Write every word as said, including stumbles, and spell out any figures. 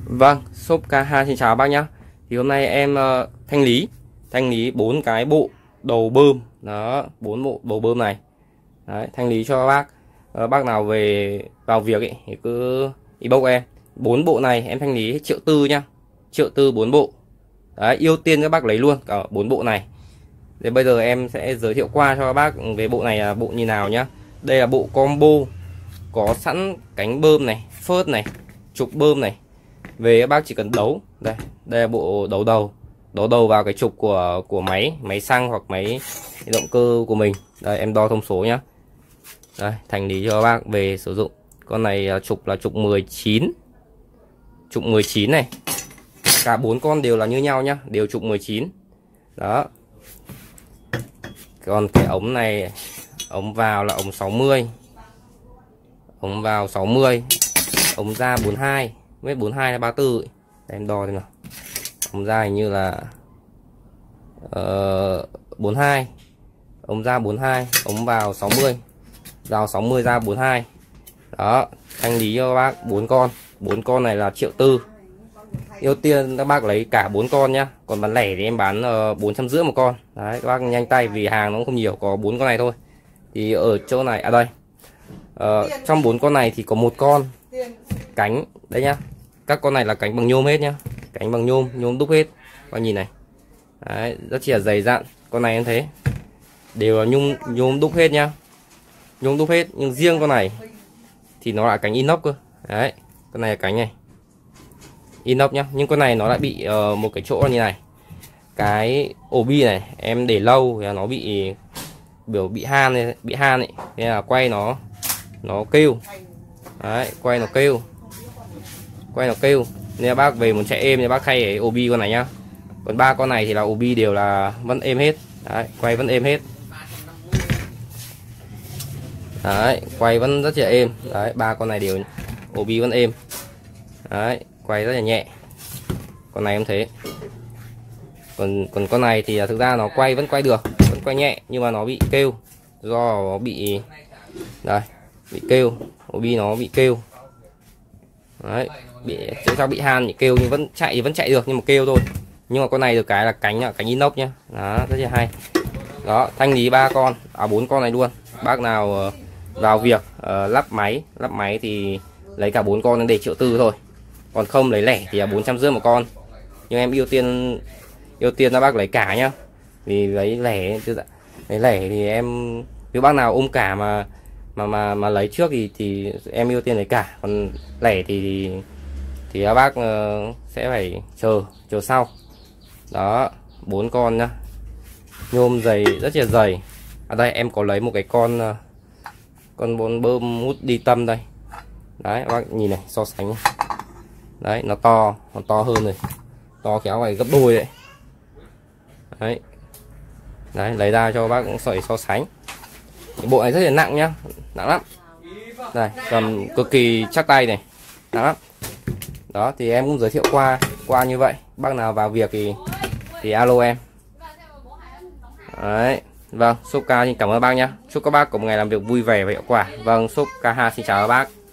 Vâng, shop ca hai xin chào bác nhá. Thì hôm nay em uh, thanh lý thanh lý bốn cái bộ đầu bơm đó, bốn bộ đầu bơm này. Đấy, thanh lý cho bác. Uh, bác nào về vào việc ấy thì cứ inbox em. Bốn bộ này em thanh lý triệu tư nhá. Triệu tư bốn bộ. Đấy, ưu tiên các bác lấy luôn cả bốn bộ này. Thì bây giờ em sẽ giới thiệu qua cho các bác về bộ này là bộ như nào nhá. Đây là bộ combo có sẵn cánh bơm này, phớt này, trục bơm này. Về các bác chỉ cần đấu đây, đây là bộ đấu đầu đấu đầu vào cái trục của của máy máy xăng hoặc máy động cơ của mình. Đây em đo thông số nhá. Đây, thành lý cho các bác về sử dụng. Con này trục là trục mười chín, trục mười chín này, cả bốn con đều là như nhau nhá, đều trục mười chín đó. Còn cái ống này, ống vào là ống sáu mươi, ống vào sáu mươi, ống ra bốn mươi hai, mét bốn mươi hai là ba mươi tư. Để em đo xem nào. Ống ra hình như là uh, bốn mươi hai, ống ra bốn mươi hai, ống vào sáu mươi, vào sáu mươi ra bốn mươi hai. Đó, thanh lý cho các bác bốn con. Bốn con này là triệu tư. Ưu tiên các bác lấy cả bốn con nhá. Còn bán lẻ thì em bán uh, bốn trăm rưỡi một con. Đấy, các bác nhanh tay vì hàng nó không nhiều, có bốn con này thôi. Thì ở chỗ này à đây. Uh, trong bốn con này thì có một con cánh đây nhá. Các con này là cánh bằng nhôm hết nhá, cánh bằng nhôm, nhôm đúc hết. Các nhìn này. Đấy, rất chỉ là dày dặn. Con này em thấy đều là nhôm nhôm đúc hết nhá, nhôm đúc hết. Nhưng riêng con này thì nó là cánh inox cơ. Đấy, con này là cánh này inox nhá. Nhưng con này nó lại bị uh, một cái chỗ như này, cái ổ bi này em để lâu thì nó bị biểu bị han này, bị han ấy, nên là quay nó nó kêu. Đấy, quay nó kêu, quay nó kêu. Nên bác về muốn chạy êm thì bác thay cái ổ bi con này nhá. Còn ba con này thì là ổ bi đều là vẫn êm hết. Đấy, quay vẫn êm hết. Đấy, quay vẫn rất là êm. Đấy, ba con này đều ổ bi vẫn êm. Đấy, quay rất là nhẹ. Con này em thấy. Còn còn con này thì thực ra nó quay vẫn quay được, vẫn quay nhẹ nhưng mà nó bị kêu do nó bị đây, bị kêu, ổ bi nó bị kêu. Đấy, bị sao bị han bị kêu nhưng vẫn chạy vẫn chạy được nhưng mà kêu thôi. Nhưng mà con này được cái là cánh là cánh inox nhá. Đó, rất là hay. Đó, thanh lý ba con, à bốn con này luôn. Bác nào uh, vào việc uh, lắp máy, lắp máy thì lấy cả bốn con để triệu tư thôi. Còn không lấy lẻ thì là bốn trăm rưỡi một con. Nhưng em ưu tiên ưu tiên là bác lấy cả nhá. Vì lấy lẻ lấy lẻ thì em, nếu bác nào ôm cả mà mà mà mà lấy trước thì thì em ưu tiên lấy cả. Còn lẻ thì thì, thì các bác uh, sẽ phải chờ chờ sau. Đó, bốn con nhá. Nhôm dày rất là dày. Ở đây em có lấy một cái con uh, con bốn bơm hút đi tâm đây. Đấy, các bác nhìn này, so sánh này. Đấy, nó to, nó to hơn rồi. To kéo phải gấp đôi đấy. Đấy. Đấy, lấy ra cho bác cũng sợi so sánh. Cái bộ này rất là nặng nhá, nặng lắm. Đây, cầm cực kỳ chắc tay này, nặng lắm. Đó, thì em cũng giới thiệu qua qua như vậy. Bác nào vào việc thì thì alo em. Đấy, vâng, shop ca xin cảm ơn bác nhá. Chúc các bác có một ngày làm việc vui vẻ và hiệu quả. Vâng, shop ca ha xin chào các bác.